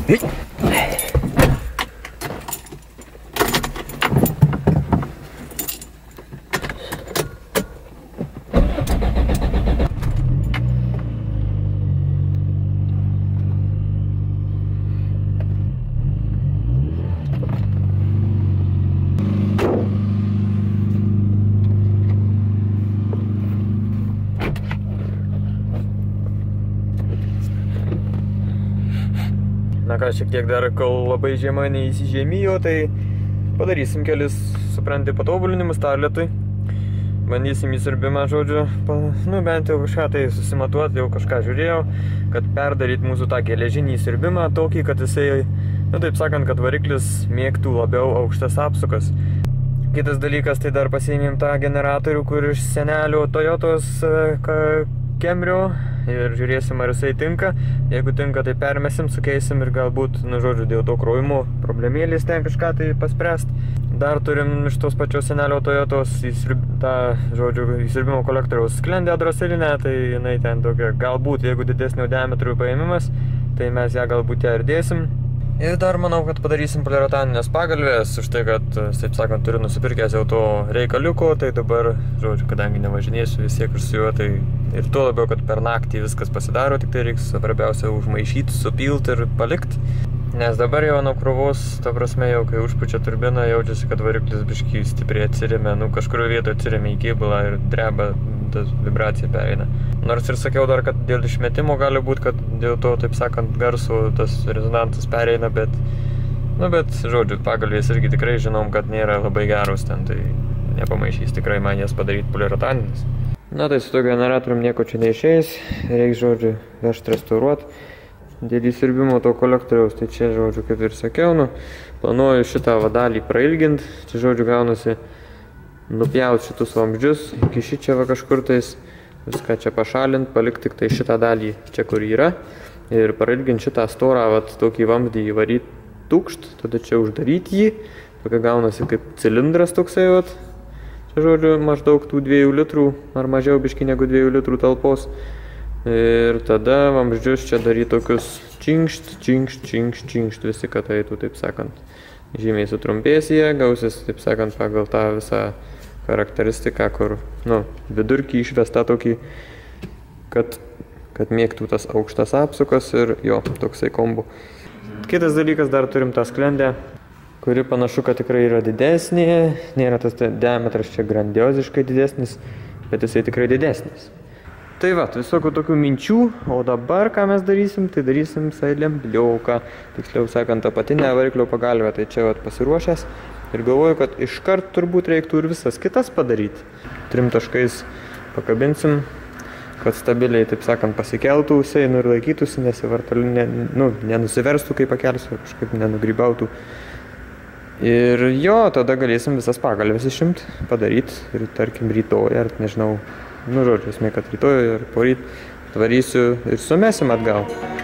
Na ką, šiek tiek dar, kol labai žiema neįsižemėjo, tai padarysim kelis, supranti, patobulinimus tarletui. Bandysim įsiurbimą, žodžiu, bent jau kažką tai susimatuoti, jau kažką žiūrėjau, kad perdaryti mūsų tą geležinį įsiurbimą tokį, kad jisai, taip sakant, kad variklis mėgtų labiau aukštas apsukas. Kitas dalykas, tai dar pasiėmėm tą generatorių, kur iš senelio Toyotos Camryo ir žiūrėsim, ar jisai tinka. Jeigu tinka, tai permesim, sukeisim ir galbūt, žodžiu, dėl to krovimo problemėlės ten kažką tai paspręst. Dar turim iš tos pačios senelio Toyotos įsiurbimo kolektoriaus sklendę droselinę, tai jinai ten tokia, galbūt, jeigu didesnio diametro paėmimas, tai mes ją galbūt ją ir dėsim. Ir dar manau, kad padarysim poliuretaninės pagalvės, už tai, kad, taip sakant, turiu nusipirkęs jau to reikaliuko, tai dabar, žodžiu, kadangi nevažinėsiu vis tiek ir su juo, tai ir tuo labiau, kad per naktį viskas pasidaro, tik tai reiks svarbiausia užmaišyti, supilt ir palikt. Nes dabar jau nuo krovos, ta prasme, jau kai užpučia turbiną, jaučiasi, kad variklis biškį stipriai atsiremia, kažkurio vietoje atsiremia į kėbulą ir dreba, tas vibracija pereina. Nors ir sakiau dar, kad dėl išmetimo gali būti, kad dėl to, taip sakant, garso tas rezonantas pereina, bet, žodžiu, pagalvės irgi tikrai žinom, kad nėra labai geros ten, tai nepamaišys tikrai man jas padaryti poliuretaninis. Na tai su to generatorium nieko čia neišeis, reiks, žodžiu, vežti restauruoti. Dėl įsiurbimo to kolektoriaus, tai čia, žodžiu, kaip ir sakiau, planuoju šitą vadalį prailginti, čia, žodžiu, gaunasi nupjauti šitus vamzdžius, iki šičia va kažkur tais, viską čia pašalinti, palikti tik tai šitą dalį čia, kur yra, ir prailginti šitą storą, vat, tokį vamzdį įvaryti tukšt, tada čia uždaryti jį, tokia gaunasi kaip cilindras toksai, vat, čia, žodžiu, maždaug tų 2 litrų, ar mažiau biškį negu 2 litrų talpos. Ir tada vamzdžius čia daryti tokius činkšt, visi, kad eitų, taip sakant, žymiai sutrumpės jie, gausis, taip sakant, pagal tą visą charakteristiką, kur, vidurkį išvesta tokį, kad mėgtų tas aukštas apsukas ir jo, toksai kombo. Kitas dalykas, dar turim tą sklendę, kuri panašu, kad tikrai yra didesnė, nėra tas diametras čia grandioziškai didesnis, bet jisai tikrai didesnis. Tai va, visokių tokių minčių, o dabar ką mes darysim, tai darysim lembliauką, tiksliau sakant, apatinę variklio pagalvę, tai čia vat pasiruošęs ir galvoju, kad iškart turbūt reiktų ir visas kitas padaryti. 3 taškais pakabinsim, kad stabiliai, taip sakant, pasikeltų jisai ir laikytųsi, nenusiverstų, kai pakelsiu, kažkaip nenugrybautų. Ir jo, tada galėsim visas pagalvės išimti, padaryti ir, tarkim, rytoj, ar nežinau, žodžiu, esmė, kad rytoj ir poryt atvarysiu ir sumesim atgal.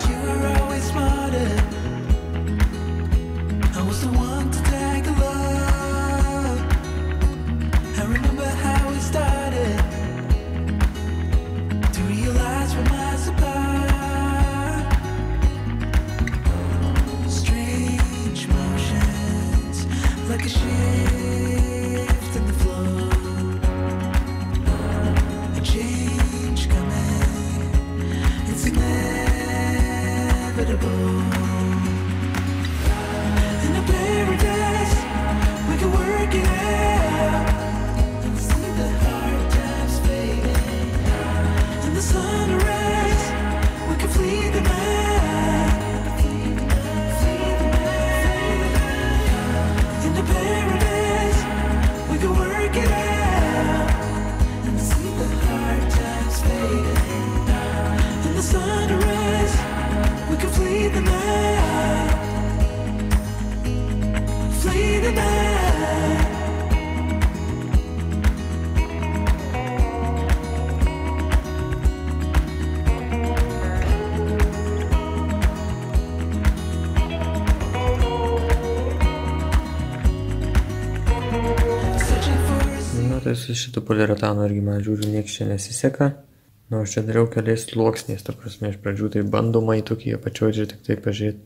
Tai su šitu poliuretanu irgi man žiūriu, nieks čia nesiseka. Aš čia dariau keliais sluoksniais, ta prasme, iš pradžių tai bandomai tokį apačioj ir tik tai pažiūrėti.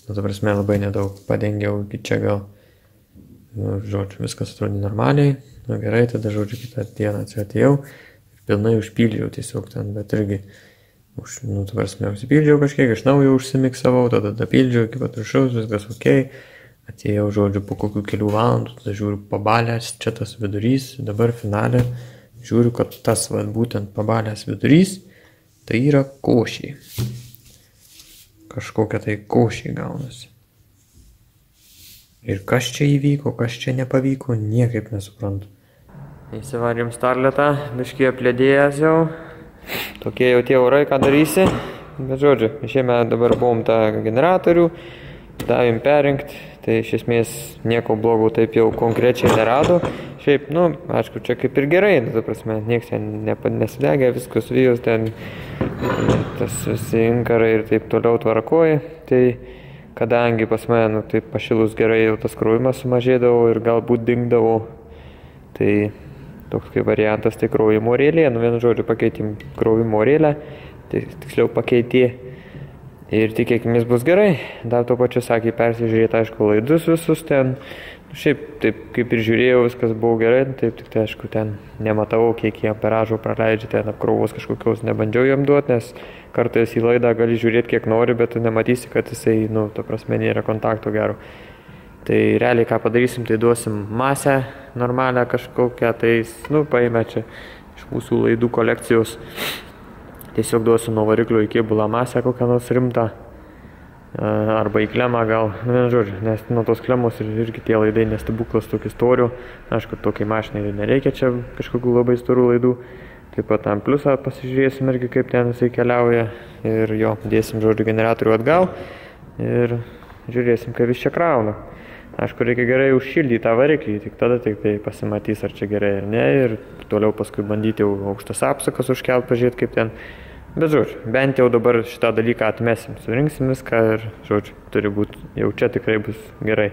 ta prasme, labai nedaug padengiau iki čia gal. Žodžiu, viskas atrodė normaliai. Gerai, tada, žodžiu, kitą dieną atėjau ir pilnai užpildžiau tiesiog ten, bet irgi, ta prasme, užsipildžiau kažkiek, iš naujo užsimiksavau, tada pildžiau iki pat viršaus, viskas ok. Atėjau, žodžiu, po kokių kelių valandų, tada žiūriu pabalęs, čia tas vidurys, dabar finale žiūriu, kad tas, būtent pabalęs vidurys, tai yra košiai. Kažkokia tai košiai gaunasi. Ir kas čia įvyko, kas čia nepavyko, niekaip nesuprantu. Įsivarėm starletą, biškį aplėdėjęs jau. Tokie jau tie orai, ką darysi. Bet žodžiu, išėjome dabar buvom tą generatorių, davėm perrinkti. Tai iš esmės nieko blogo taip jau konkrečiai nerado. Šiaip, aišku, čia kaip ir gerai, ta prasme, nieks ten nesidegė, viskas vijos ten, tas visi inkarai ir taip toliau tvarkoja. Tai kadangi pas mane, taip pašilus gerai jau tas krovimas sumažėdavo ir galbūt dingdavo, tai toks kaip variantas tai krovimo orėlė, vienu žodžiu pakeitim krovimo orėlę, tai tiksliau pakeitė. Ir tikėkimės bus gerai. Dar to pačiu sakė persižiūrėti, aišku, laidus visus ten. Šiaip, taip kaip ir žiūrėjau, viskas buvo gerai, taip tik tai, aišku, ten nematau, kiek jie amperažų praleidžia, ten apkrovos kažkokios nebandžiau jam duoti, nes kartais į laidą gali žiūrėti kiek nori, bet tu nematysi, kad jisai, ta prasme, nėra kontakto gero. Tai realiai ką padarysim, tai duosim masę normalią kažkokią, tai, paėmė čia iš mūsų laidų kolekcijos. Tiesiog duosiu nuo variklio į kėbulą masę kokią nors rimtą, arba į klemą gal, žodžiu, nes nuo tos klemos irgi tie laidai nestebuklas tokių storių. Aišku, tokiai mašinai nereikia čia kažkokių labai storų laidų. Taip pat tam pliusą pasižiūrėsim irgi, kaip ten jisai keliauja. Ir jo, dėsim, žodžiu, generatorių atgal ir žiūrėsim, kaip jis čia krauna. Aišku, reikia gerai užšildyti tą variklį, tik tada tik tai pasimatys, ar čia gerai ar ne. Ir toliau paskui bandyti aukštas apsakas užkelt, pažiūrėti, kaip ten. Bet, žodžiu, bent jau dabar šitą dalyką atmesim, surinksim viską ir, žodžiu, turi būti, jau čia tikrai bus gerai.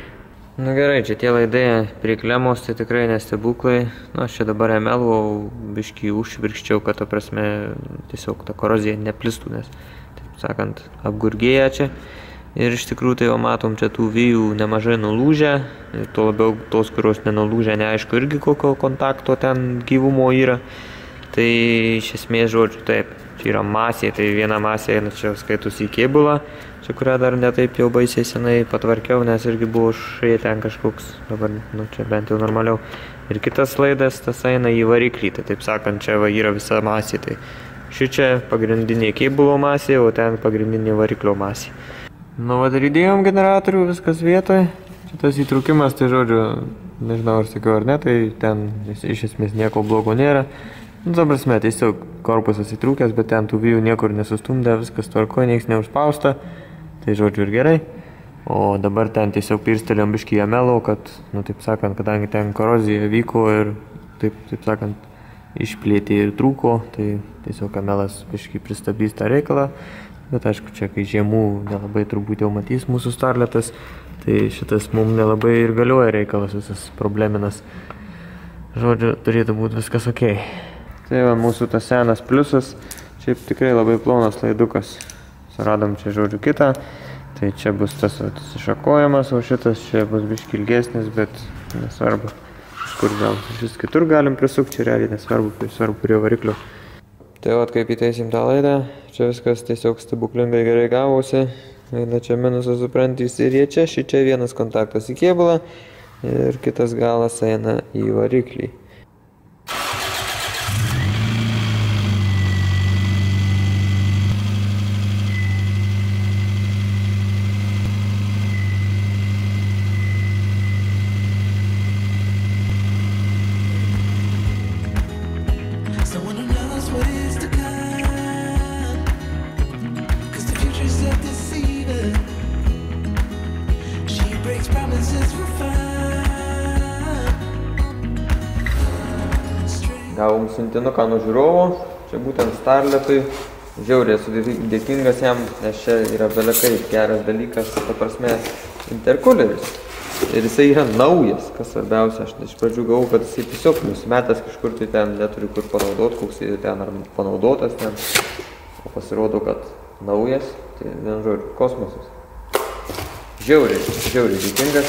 Gerai, čia tie laidai prie klemos, tai tikrai nestebuklai. Aš čia dabar emelvau, biškį užvirkščiau, kad, ta prasme, tiesiog ta korozija neplistų, nes, taip sakant, apgurgėja čia. Ir iš tikrųjų tai jau matom čia tų vijų nemažai nulūžę, ir tuo labiau tos, kurios nenulūžę, neaišku irgi kokio kontakto ten gyvumo yra. Tai iš esmės, žodžiu, taip, čia yra masė, tai viena masė eina čia skaitus į kėbulą, čia kurią dar netaip jau baisiai senai patvarkiau, nes irgi buvo šai ten kažkoks, dabar, čia bent jau normaliau. Ir kitas laidas, tas eina į variklį, tai taip sakant, čia yra visa masė, tai ši čia pagrindinė kėbulo masė, o ten pagrindinė variklio masė. Ir įdėjom generatorių, viskas vietoje. Šitas įtraukimas, tai žodžiu, nežinau ar sakiau ar ne, tai ten iš esmės nieko blogo nėra. Ta prasme, tiesiog korpusas įtrūkęs, bet ten tų vijų niekur nesustumdė, viskas tvarkoja, nieks neužspausta. Tai žodžiu ir gerai. O dabar ten tiesiog pirstelėm biškį emelų, kad, taip sakant, kadangi ten korozija vyko ir taip sakant, išplėtė ir trūko, tai tiesiog emelas biškį pristabdys tą reikalą. Bet aišku, čia kai žiemų nelabai turbūt jau matys mūsų starletas, tai šitas mums nelabai ir galioja reikalas, visas probleminas. Žodžiu, turėtų būti viskas ok. Tai va, mūsų tas senas pliusas, šiaip tikrai labai plonas laidukas. Suradom čia, žodžiu, kitą, tai čia bus tas iššakojamas, o šitas čia bus biškį ilgesnis, bet nesvarbu. Kažkur gal šis kitur galim prisukti, čia realiai nesvarbu prie variklio. Tai va, kaip įteisim tą laidą, čia viskas tiesiog stebuklingai gerai gavosi. Eina čia minusas suprantys ir jie čia, šičia vienas kontaktas į kėbulą ir kitas galas eina į variklį. Gavom siuntinuką nuo žiūrovo, čia būtent starletui, žiauriai esu dėkingas jam, nes čia yra belekai geras dalykas, ta prasme, interkuleris. Ir jisai yra naujas, kas svarbiausia, aš iš pradžių gavau, kad jisai tiesiog nusimetęs kažkur, tai ten neturiu kur panaudoti, koks jis ten ar panaudotas ten, o pasirodo, kad naujas, tai vien žodžiu, kosmosas. žiauriai dėkingas.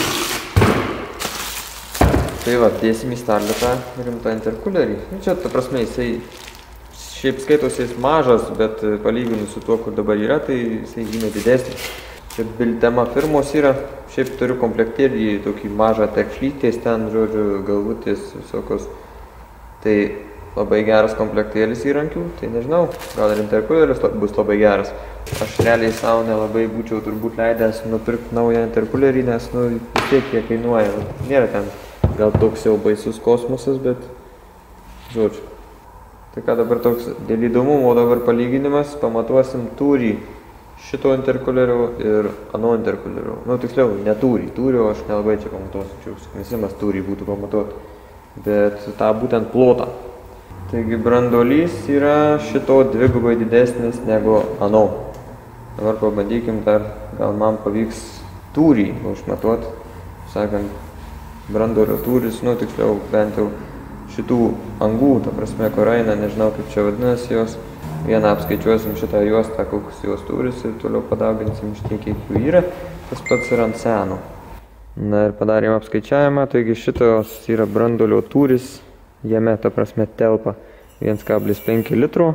Tai va, dėsim į starlį rimtą interkulerį. Čia, ta prasme, jisai šiaip skaitosi jis mažas, bet palyginus su tuo, kur dabar yra, tai jisai žymiai didesnis. Čia Biltema firmos yra. Šiaip turiu komplektėlį tokį mažą tekšlytės ten, žodžiu, galvutės visokios. Tai labai geras komplektėlis įrankių, tai nežinau, gal ir interkuleris bus labai geras. Aš realiai savo nelabai būčiau turbūt leidęs nupirkti naują interkulerį, nes vis tiek jie kainuoja. Nėra ten gal toks jau baisus kosmosas, bet žodžiu. Tai ką dabar toks dėl įdomumo dabar palyginimas, pamatuosim tūrį šito interkulerio ir ano interkulerio. Tiksliau, ne tūrį. Tūrio aš nelabai čia pamatuosiu, visimas tūrį būtų pamatuoti, bet tą būtent plotą. Taigi branduolys yra šito dvigubai didesnis negu ano. Dabar pabandykim dar, gal man pavyks tūrį užmatuoti. Sakant, branduolio tūris, tiksliau bent jau šitų angų, ta prasme, kur eina, nežinau kaip čia vadinasi jos. Vieną apskaičiuosim šitą juostą, koks jos tūris ir toliau padauginsim šitie, kiek jų yra. Tas pats yra ant seno. Na ir padarėm apskaičiavimą, taigi šitos yra branduolio tūris. Jame, ta prasme, telpa 1,5 litro,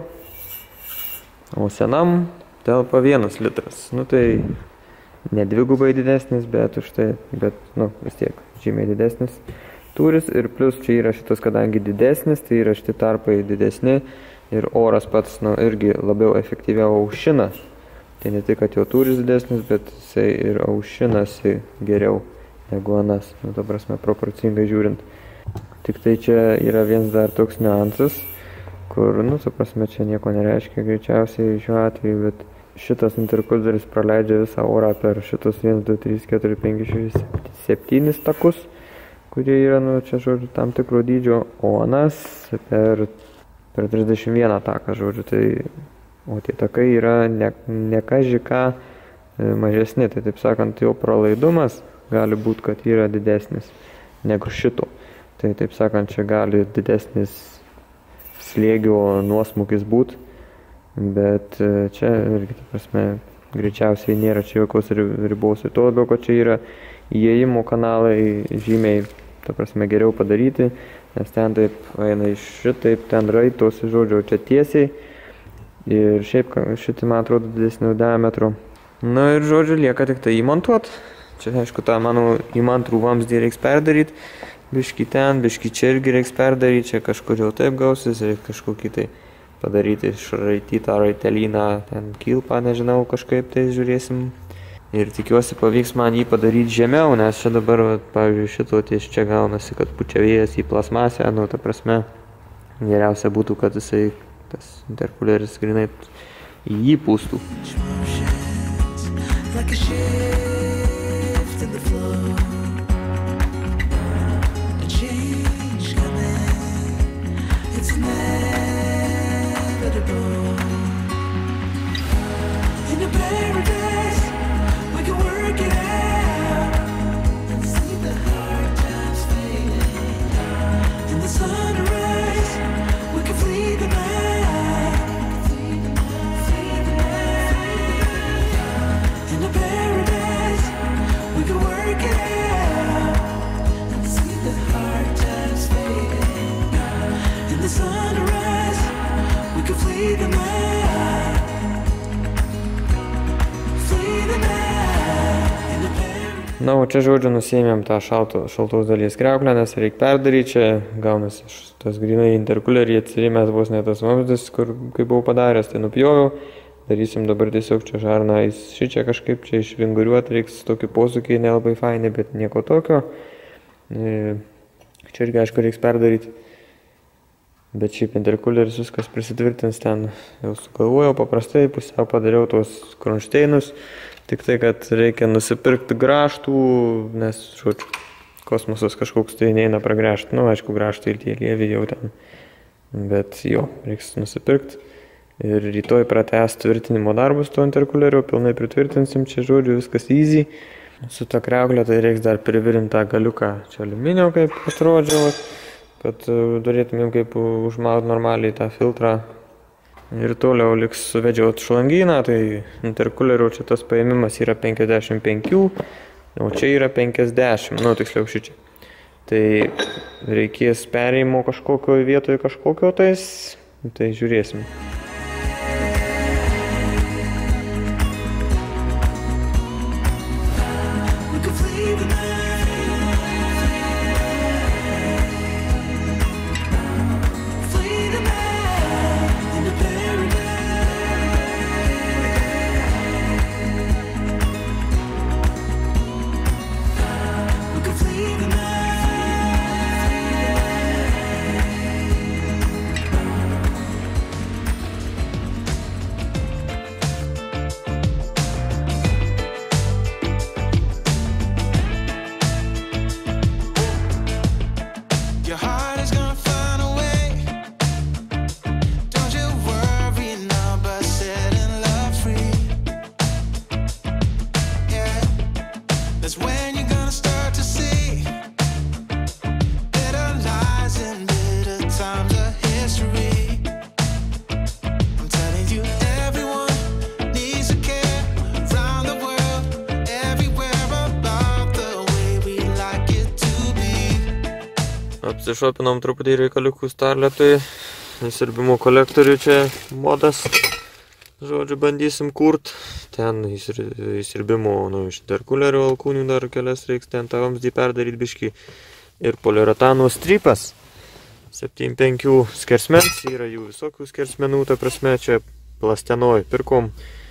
o senam telpa 1 litras. Tai ne dvigubai didesnis, bet vis tiek žymiai didesnis tūris. Ir plus čia yra šitas, kadangi didesnis, tai yra šitie tarpai didesni ir oras pats irgi labiau efektyviau aušina. Tai ne tik, kad jo tūris didesnis, bet jisai ir aušinasi geriau negu anas, ta prasme, proporcingai žiūrint. Tik tai čia yra vienas dar toks niuansas, kur, ta prasme, čia nieko nereiškia greičiausiai šiuo atveju, bet šitas interkuleris praleidžia visą orą per šitus 1, 2, 3, 4, 5, 6, 7 takus, kurie yra, čia, žodžiu, tam tikro dydžio, o anas per 31 taką, žodžiu, o tie takai yra ne kažką mažesni, tai taip sakant, jo pralaidumas gali būti, kad yra didesnis negu šito. Tai taip sakant, čia gali didesnis slėgio nuosmukis būti, bet čia irgi, ta prasme, greičiausiai nėra čia jokios ribos. Ir to labiau, kad čia yra įėjimo kanalai žymiai, ta prasme, geriau padaryti, nes ten taip eina iš šitaip, ten raitosi, žodžiu, čia tiesiai. Ir šiaip šitai, man atrodo, didesnio diametro. Na ir, žodžiu, lieka tik tai įmontuot. Čia, aišku, tą mano įmantrų vamzdį reiks perdaryti. Biški ten, biški čia irgi reiks perdaryti, čia kažkur jau taip gausis, reikia kažkokį tai padaryti išraitytą raitelyną, ten kilpą, nežinau, kažkaip tai žiūrėsim. Ir tikiuosi pavyks man jį padaryti žemiau, nes čia dabar, pavyzdžiui, šito ties čia gaunasi, kad pučia vėjas į plasmasę, ta prasme, geriausia būtų, kad jisai, tas interkuleris grinai į jį pūstų. Na, o čia, žodžiu, nusėmėm tą šaltos dalies kriauklę, nes reikia perdaryti. Čia gaunasi tas grinai interkulerį atsirimęs vos ne tas vamzdis, kur kaip buvau padaręs, tai nupjoviau. Darysim dabar tiesiog čia žarną šičia kažkaip čia išvinguriuoti, reiks tokį posūkį nelabai fainai, bet nieko tokio. Čia irgi, aišku, reiks perdaryti. Bet šiaip interkuleris viskas prisitvirtins ten, jau sugalvojau paprastai, pusiau padariau tos kronšteinus. Tik tai, kad reikia nusipirkti grąžtų, nes, žodžiu, kosmosas kažkoks tai neina pragręžti. Aišku, grąžtai ir tie lievi jau ten. Bet jo, reiks nusipirkti. Ir rytoj pratęs tvirtinimo darbus to interkulerio, pilnai pritvirtinsim, čia, žodžiu, viskas easy. Su ta kriauklė tai reiks dar privirinti tą galiuką čia aliuminio, kaip atrodžiau, kad turėtumėm kaip užmauti normaliai tą filtrą. Ir toliau liks suvedžiot šlangyną, tai interkulerio čia tas paėmimas yra 55, o čia yra 50, nu tiksliau šičia. Tai reikės perėjimo kažkokio vietoje kažkokio tais, tai žiūrėsim. Apsišopinom truputį reikaliukų starletui, įsirbimo kolektorių čia modas, žodžiu, bandysim kurt. Ten įsirbimo, iš interkulerio alkūnių dar kelias reiks, ten tą vamzdį perdaryt biškį. Ir poliuretano strypas, 7,5 skersmens, yra jų visokių skersmenų, ta prasme, čia plastenoj pirkom,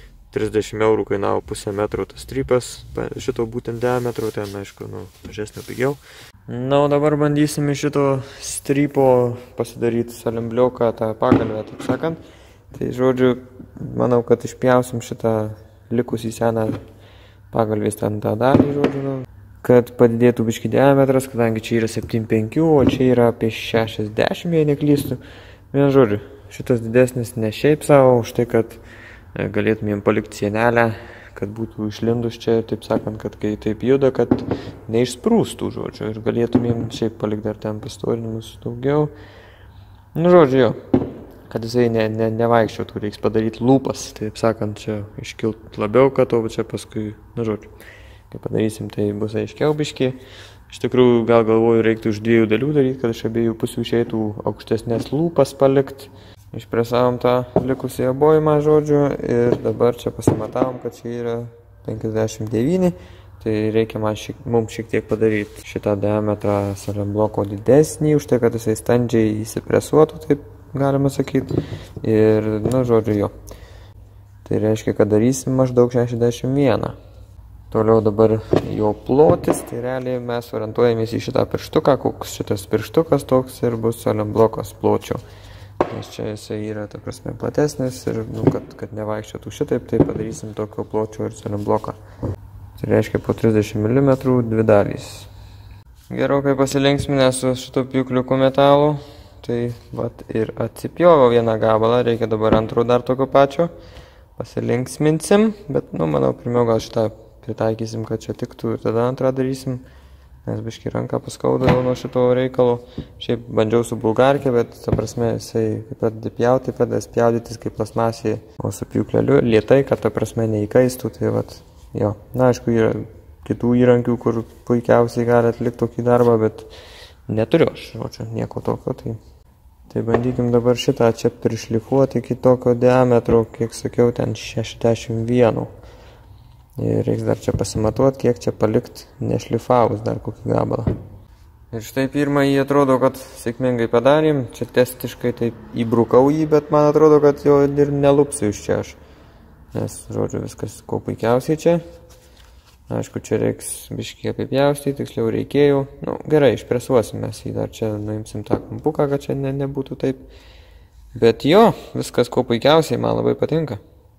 30 eurų kainavo pusę metro tas strypas, šito būtent diametro, ten aišku, mažesnio pigiau. Na, o dabar bandysim iš šito strypo pasidaryti salimblioką, tą pagalvę, taip sakant. Tai žodžiu, manau, kad išpjausim šitą likusį seną pagalvės ten tą dalį, žodžiu, kad padidėtų biškį diametras, kadangi čia yra 7,5, o čia yra apie 60, jei neklystu. Vien žodžiu, šitas didesnis ne šiaip savo, už tai, kad galėtumėm palikti sienelę, kad būtų išlindus čia, taip sakant, kad kai taip juda, kad neišsprūstų, žodžiu, ir galėtumėm šiaip palikti dar ten pastorinimus daugiau. Nu, žodžiu, jo, kad jisai nevaikščiotų, reiks padaryti lūpas, taip sakant, čia iškilt labiau, kad o čia paskui, nu, žodžiu, kai padarysim, tai bus aiškiau biškį. Iš tikrųjų, gal galvoju, reiktų iš 2 dalių daryti, kad iš abiejų pusių išeitų aukštesnės lūpas palikti. Išpresavom tą likusį abojimą, žodžiu, ir dabar čia pasimatavom, kad čia yra 59, tai reikia mums šiek tiek padaryti šitą diametrą salimbloko didesnį, už tai, kad jisai standžiai įsipresuotų, taip galima sakyti, ir, nu, žodžiu, jo. Tai reiškia, kad darysim maždaug 61. Toliau dabar jo plotis, tai realiai mes orientuojamės į šitą pirštuką, koks šitas pirštukas toks ir bus salimblokas pločio. Nes čia jisai yra, ta prasme, platesnis ir, kad nevaikščiotų šitaip, tai padarysim tokio pločio ir salimbloką. Tai reiškia po 30 mm 2 dalys. Gerokai pasilinksminę su šito pjūkliuku metalu, tai vat ir atsipjoviau vieną gabalą, reikia dabar antrų dar tokio pačio. Pasilinksminsim, bet, manau, pirmiau gal šitą pritaikysim, kad čia tiktų ir tada antrą darysim. Nes biškį ranką paskaudo jau nuo šito reikalo. Šiaip bandžiau su bulgarkė, bet, ta prasme, jisai kaip pradeda pjauti, pradeda spjaudytis kaip plasmasė, o su pjūkleliu lietai, kad, ta prasme, neįkaistų, tai vat, jo. Na, aišku, yra kitų įrankių, kur puikiausiai gali atlikti tokį darbą, bet neturiu aš, o čia nieko tokio, tai bandykim dabar šitą čia prišlifuoti iki tokio diametro, kiek sakiau, ten 61. Ir reiks dar čia pasimatuoti, kiek čia palikti nešlifavus dar kokį gabalą. Ir štai pirmą jį atrodo, kad sėkmingai padarėm. Čia testiškai taip įbrukau jį, bet man atrodo, kad jo ir nelupsiu iš čia aš. Nes, žodžiu, viskas ko puikiausiai čia. Aišku, čia reiks biškį apipjaustyti, tiksliau reikėjo. Nu, gerai, išpresuosim mes jį, dar čia nuimsim tą kampuką, kad čia nebūtų taip. Bet jo, viskas ko puikiausiai, man labai patinka.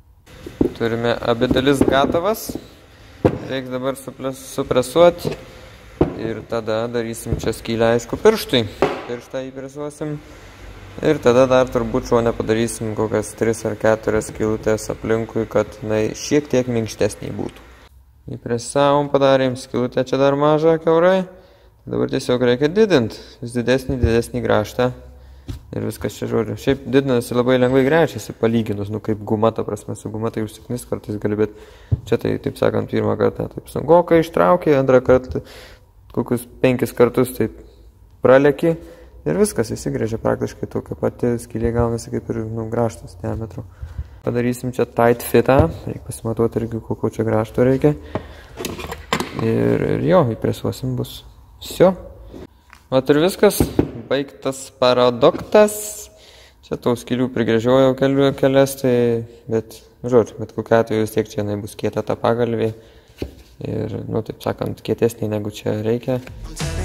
Turime abi dalis gatavas, reiks dabar supresuoti ir tada darysim čia skylę, aišku, pirštui. Pirštą įpresuosim ir tada dar turbūt šone padarysim kokias 3 ar 4 skylutės aplinkui, kad jinai šiek tiek minkštesnė būtų. Įpresavom, padarėm skylutę čia dar mažą kiaurai, dabar tiesiog reikia didinti, vis didesnį graštą Ir viskas čia žodžiu. Šiaip didinasi labai lengvai grečiasi palyginus, nu kaip guma, ta prasme, su guma tai užsiknis kartais gali, bet čia tai, taip sakant, pirmą kartą taip sunkokai ištraukė, antrą kartą kokius 5 kartus taip praleki ir viskas įsigrėžia praktiškai tokia pati skylė gaunasi kaip ir grąžtas diametro. Padarysim čia tight fitą, reikia pasimatuoti irgi kokio čia grąžto reikia. Ir jo, įpresuosim bus. Visio. Vat ir viskas. Baigtas paradoktas. Čia tų skylių prigrėžiojau kelias, tai, bet, žodžiu, bet kokiu atveju vis tiek čia jinai bus kieta ta pagalvė. Ir, nu, taip sakant, kietesnė negu čia reikia.